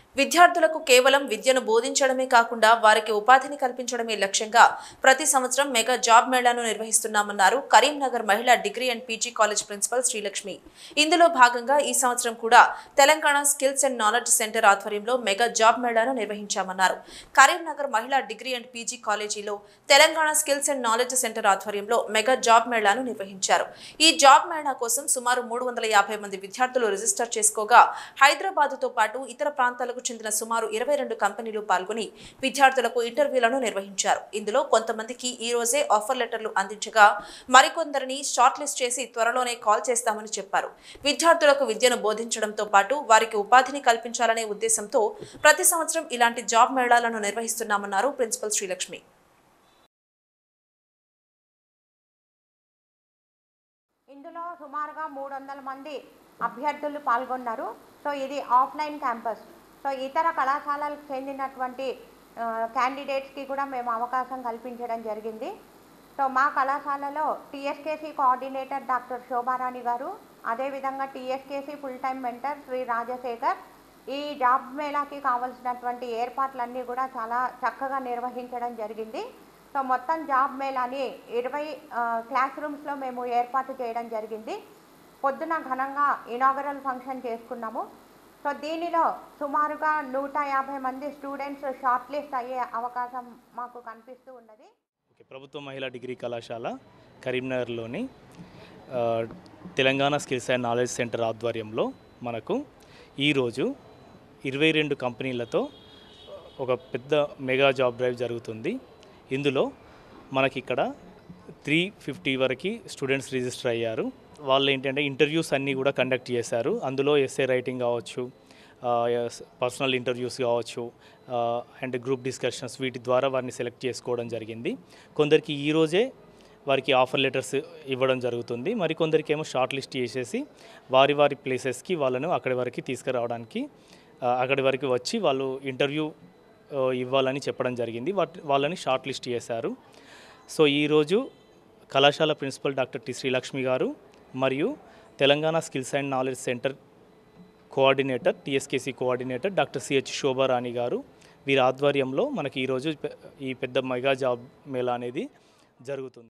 విద్యార్థులకు కేవలం విద్యను బోధించడమే కాకుండా వారికి ఉపాధిని కల్పించడమే లక్ష్యంగా ప్రతి సంవత్సరం మెగా జాబ్ మేళాను నిర్వహిస్తున్నామన్నారు కరీంనగర్ మహిళా degree and PG college principal Srilakshmi. ఇందులో భాగంగా ఈ సంవత్సరం కూడా Telangana skills and knowledge centre ఆధ్వర్యంలో మెగా జాబ్ మేళాను నిర్వహించామన్నారు. కరీంనగర్ మహిళా డిగ్రీ అండ్ పీజీ కాలేజీలో Telangana skills and knowledge centre ఆధ్వర్యంలో మెగా జాబ్ మేళాను నిర్వహించారు. ఈ జాబ్ మేళా కోసం సుమారు 350 మంది విద్యార్థులు రిజిస్టర్ చేసుకోగా హైదరాబాద్తో పాటు ఇతర ప్రాంతాలకు చెందిన సుమారు 22 కంపెనీలు పాల్గొని విద్యార్థులకు ఇంటర్వ్యూలను నిర్వహించారు. ఇందులో కొంతమందికి ఈ రోజే ఆఫర్ లెటర్లు అందించగా మరికొందరిని షార్ట్ లిస్ట్ చేసి త్వరలోనే కాల్ చేస్తామని చెప్పారు. విద్యార్థులకు విద్యను బోధించడంతో పాటు వారికి ఉపాధిని కల్పించాలనే ఉద్దేశంతో ప్రతి సంవత్సరం ఇలాంటి జాబ్ మేళాలను నిర్వహిస్తున్నామన్నారు ప్రిన్సిపల్ శ్రీలక్ష్మి. ఇందులో సుమారుగా 300 మంది అభ్యర్థులు పాల్గొన్నారు. సో ఇది ఆఫ్లైన్ క్యాంపస్. సో ఇతర కళాశాలలకు చెందినటువంటి క్యాండిడేట్స్కి కూడా మేము అవకాశం కల్పించడం జరిగింది. సో మా కళాశాలలో టీఎస్కేసీ కోఆర్డినేటర్ డాక్టర్ శోభారాణి గారు, అదేవిధంగా TSKC full time mentor Shri Rajasekhar ఈ జాబ్ మేళాకి కావాల్సినటువంటి ఏర్పాట్లన్నీ కూడా చాలా చక్కగా నిర్వహించడం జరిగింది. సో మొత్తం జాబ్ మేళాని 20 క్లాస్ రూమ్స్లో మేము ఏర్పాటు చేయడం జరిగింది. పొద్దున ఘనంగా ఇనాగరల్ ఫంక్షన్ చేసుకున్నాము. సో దీనిలో సుమారుగా 150 మంది స్టూడెంట్స్ షార్ట్ లిస్ట్ అయ్యే అవకాశం మాకు కనిపిస్తూ ఉన్నది. ప్రభుత్వ మహిళా డిగ్రీ కళాశాల కరీంనగర్లోని Telangana skills and knowledge centre ఆధ్వర్యంలో మనకు ఈరోజు 22 కంపెనీలతో ఒక పెద్ద మెగా జాబ్ డ్రైవ్ జరుగుతుంది. ఇందులో మనకి ఇక్కడ 350 వరకు స్టూడెంట్స్ రిజిస్టర్ అయ్యారు. వాళ్ళు ఏంటంటే ఇంటర్వ్యూస్ అన్నీ కూడా కండక్ట్ చేశారు. అందులో ఎస్ఏ రైటింగ్ కావచ్చు, పర్సనల్ ఇంటర్వ్యూస్ కావచ్చు, అండ్ గ్రూప్ డిస్కషన్స్, వీటి ద్వారా వారిని సెలెక్ట్ చేసుకోవడం జరిగింది. కొందరికి ఈరోజే వారికి ఆఫర్ లెటర్స్ ఇవ్వడం జరుగుతుంది. మరికొందరికి ఏమో షార్ట్ లిస్ట్ చేసేసి వారి వారి ప్లేసెస్కి వాళ్ళను అక్కడి వరకు తీసుకురావడానికి అక్కడి వరకు వచ్చి వాళ్ళు ఇంటర్వ్యూ ఇవ్వాలని చెప్పడం జరిగింది. వాళ్ళని షార్ట్ లిస్ట్ చేశారు. సో ఈరోజు కళాశాల principal doctor T Srilakshmi garu మరియు Telangana skills and knowledge centre coordinator TSKC coordinator doctor CH Shobharani garu వీరి ఆధ్వర్యంలో మనకి ఈరోజు ఈ పెద్ద మెగా జాబ్ మేళా అనేది జరుగుతుంది.